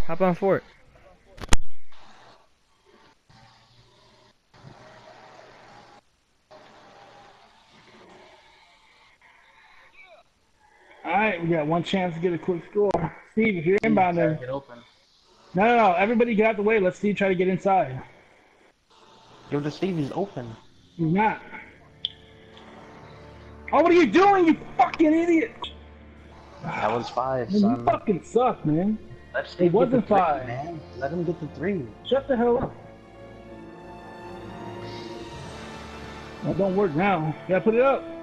Hop on fort. Alright, we got one chance to get a quick score. Steve, if you're inbounding. Get open. No. Everybody get out the way. Let's Steve try to get inside. Yo, the Steve is open. He's not. Oh, what are you doing, you fucking idiot? That was 5, Man, son. you fucking suck, man. Let Steve It wasn't get the 3, 5. man. Let him get the 3. Shut the hell up. That don't work now. You gotta put it up.